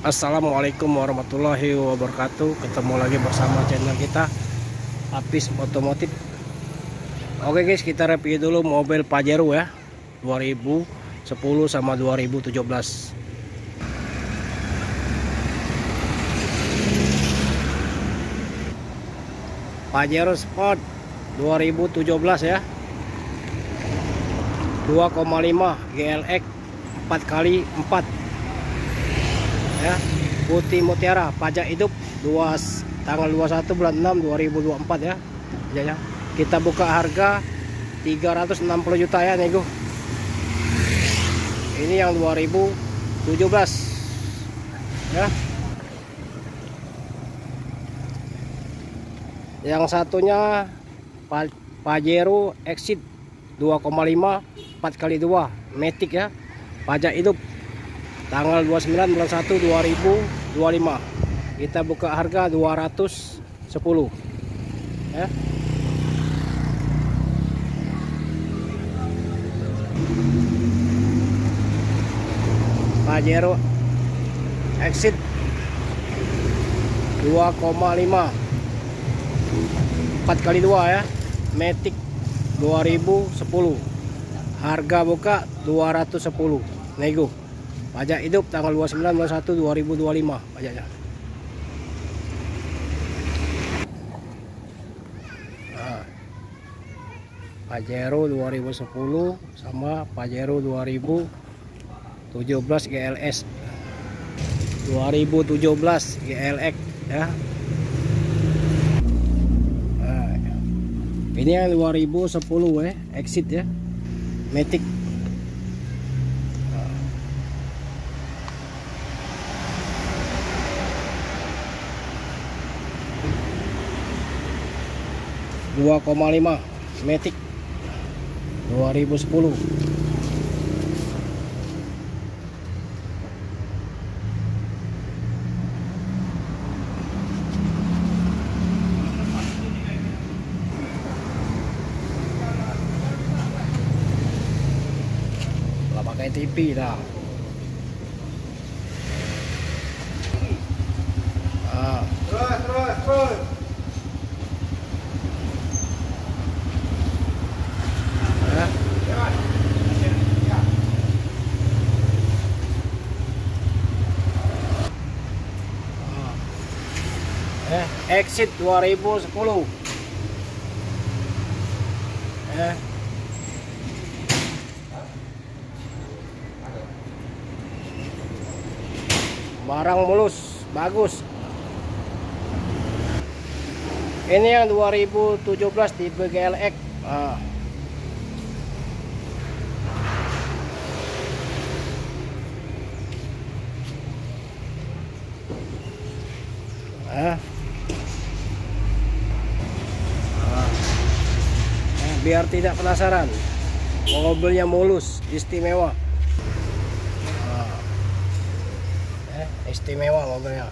Assalamualaikum warahmatullahi wabarakatuh. Ketemu lagi bersama channel kita Apis Otomotif. Oke guys, kita review dulu mobil Pajero ya, 2010 sama 2017. Pajero Sport 2017 ya, 2,5 GLX 4x4 ya, putih mutiara, pajak hidup tanggal 21 bulan 6 2024 ya. Ya, kita buka harga 360 juta ya nego. Ini yang 2017 ya. Yang satunya Pajero Exit 2,5 4x2 Matic ya, pajak hidup tanggal 29 bulan 1 2025. Kita buka harga 210 ya. Pajero Exit 2,5 4x2 ya, Matic 2010. Harga buka 210 nego. Pajak hidup tanggal 29 bulan 1 2025 pajaknya. Nah, Pajero 2010 sama Pajero 2017 GLS 2017 GLX ya. Nah, ini yang 2010 ya, Exit ya, Matic. 2,5 Matic 2010. Lah pakai TV dah. Terus. Exit 2010 barang mulus, bagus. Ini yang 2017 tipe GLX. Biar tidak penasaran, mobilnya mulus, istimewa. Istimewa mobilnya.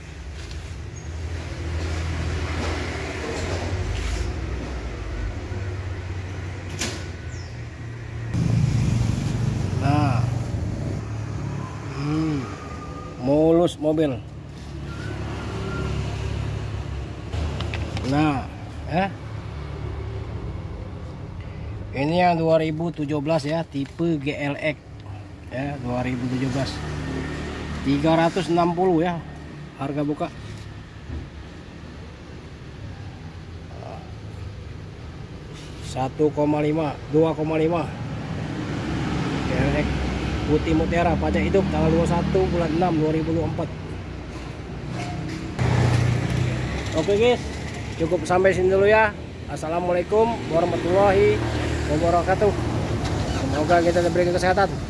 Nah, mulus mobil. Nah, ini yang 2017 ya, tipe GLX ya, 2017 360 ya, harga buka. Satu koma lima, 2,5 GLX putih mutiara, pajak hidup tanggal 21 bulan 6 2024. Oke guys, cukup sampai sini dulu ya. Assalamualaikum warahmatullahi wabarakatuh. Semoga kita diberi kesehatan.